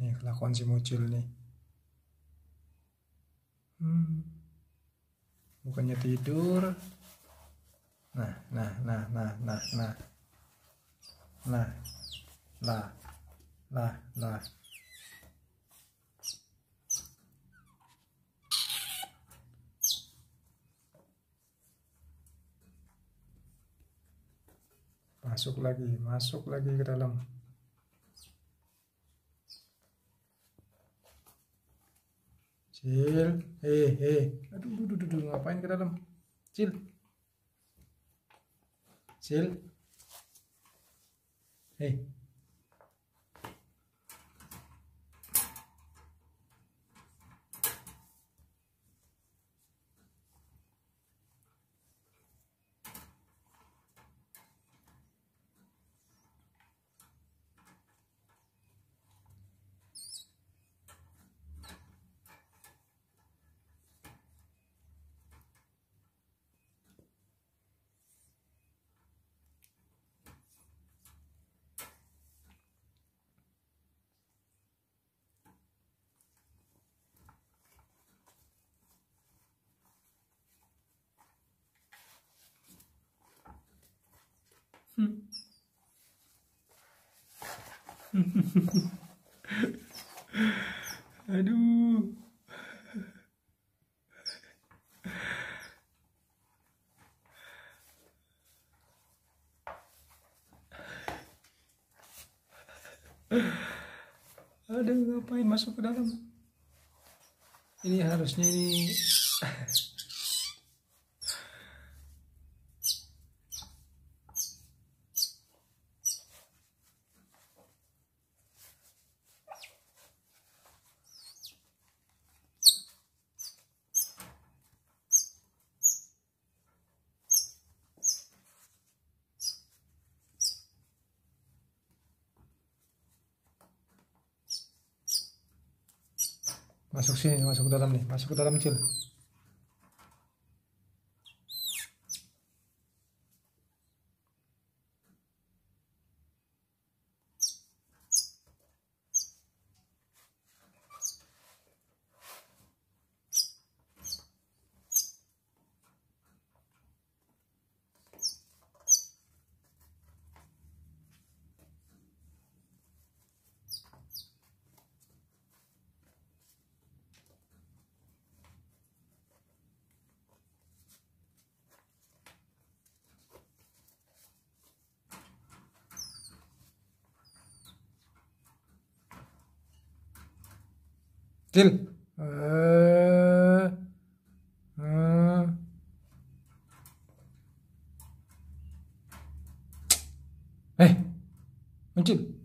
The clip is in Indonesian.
Nih kelakuan si Mucil nih. Bukannya tidur. Nah. Lah. Masuk lagi ke dalam. Cil, aduh, ngapain ke dalam? Cil, aduh. Aduh, ngapain masuk ke dalam? Ini harusnya ini masuk sini, masuk ke dalam nih, masuk ke dalam, Cil. Cil, muncul.